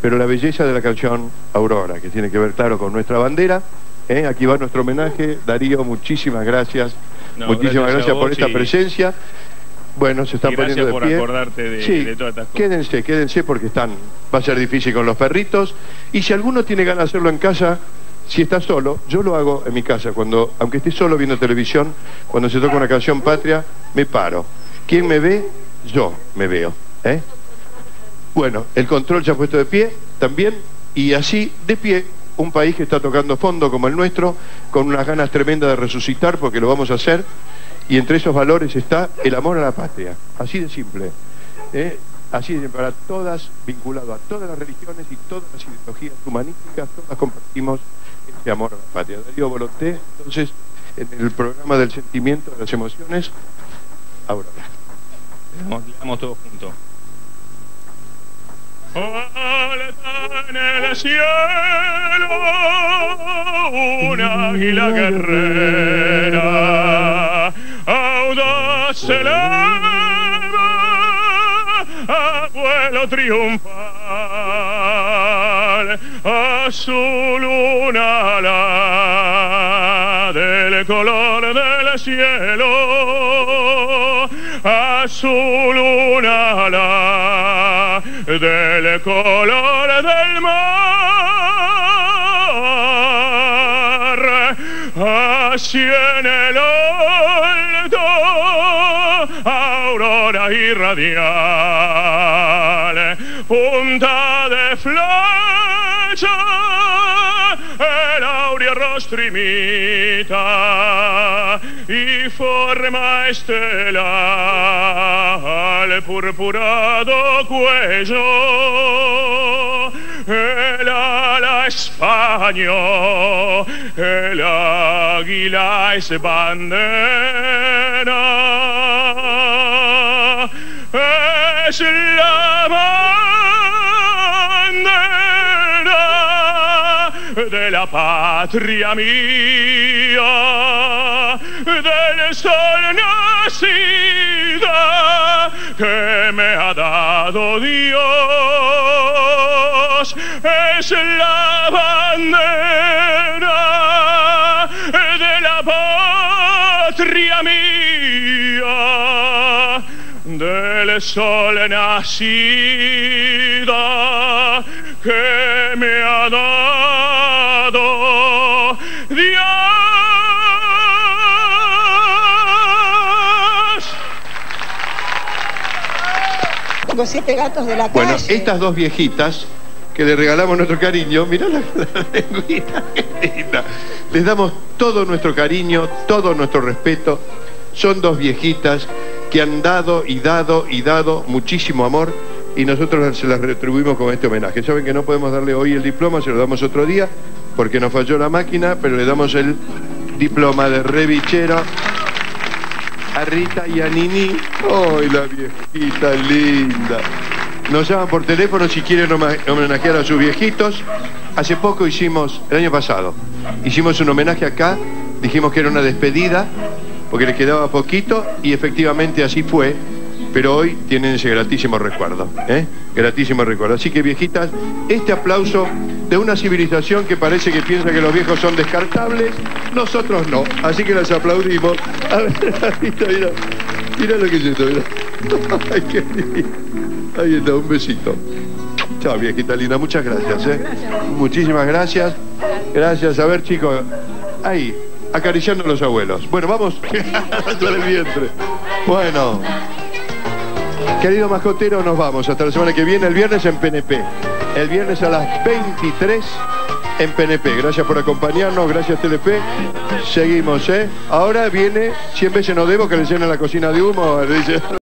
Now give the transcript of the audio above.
pero la belleza de la canción Aurora, que tiene que ver, claro, con nuestra bandera. Aquí va nuestro homenaje. Darío, muchísimas gracias. Muchísimas gracias por esta presencia. Bueno, se están poniendo de pie. Gracias por acordarte de todas estas cosas. Quédense porque va a ser difícil con los perritos. Y si alguno tiene ganas de hacerlo en casa, si está solo, yo lo hago en mi casa. Aunque esté solo viendo televisión, cuando se toca una canción patria, me paro. ¿Quién me ve? Yo me veo. Bueno, el control se ha puesto de pie también, y así, de pie, un país que está tocando fondo como el nuestro, con unas ganas tremendas de resucitar, porque lo vamos a hacer, y entre esos valores está el amor a la patria, así de simple, así de, para todas, vinculado a todas las religiones y todas las ideologías humanísticas, todas compartimos este amor a la patria. Darío Volonté, entonces, en el programa del sentimiento, de las emociones, Aurora. Le damos todos juntos. Alta en el cielo, una águila guerrera, audaz se eleva a vuelo triunfal, azul una ala del color del cielo, azul una ala del color del mar, así en el alto, aurora irradial, punta de flecha, el áureo rostro imita, y forma estelar purpurado cuello, el ala España, el águila es bandera, es la bandera de la patria mía, del sol nacida que me ha dado Dios, es la bandera de la patria mía, del sol nacida que me ha dado Dios. Tengo 7 gatos de la calle. Bueno, estas dos viejitas que le regalamos nuestro cariño, mirá la lengüita, qué linda. Les damos todo nuestro cariño, todo nuestro respeto. Son dos viejitas que han dado y dado y dado muchísimo amor, y nosotros se las retribuimos con este homenaje. Saben que no podemos darle hoy el diploma, se lo damos otro día, porque nos falló la máquina, pero le damos el diploma de revichero a Rita y a Nini. ¡Ay, la viejita linda! Nos llaman por teléfono si quieren homenajear a sus viejitos. Hace poco hicimos, el año pasado, hicimos un homenaje acá, dijimos que era una despedida, porque les quedaba poquito, y efectivamente así fue, pero hoy tienen ese gratísimo recuerdo, gratísimo recuerdo. Así que, viejitas, este aplauso de una civilización que parece que piensa que los viejos son descartables, nosotros no, así que las aplaudimos. A ver, mira, mira lo que es esto, mira. Ay, qué lindo. Ahí está, un besito. Chao, viejita linda, muchas gracias, Muchísimas gracias. Gracias. A ver, chicos, ahí, acariciando a los abuelos. Bueno, vamos. Duele el vientre. Bueno, querido mascotero, nos vamos. Hasta la semana que viene, el viernes en PNP. El viernes a las 23 en PNP. Gracias por acompañarnos, gracias TLP. Seguimos, Ahora viene 100 veces no debo que le llenen la cocina de humo. Dice.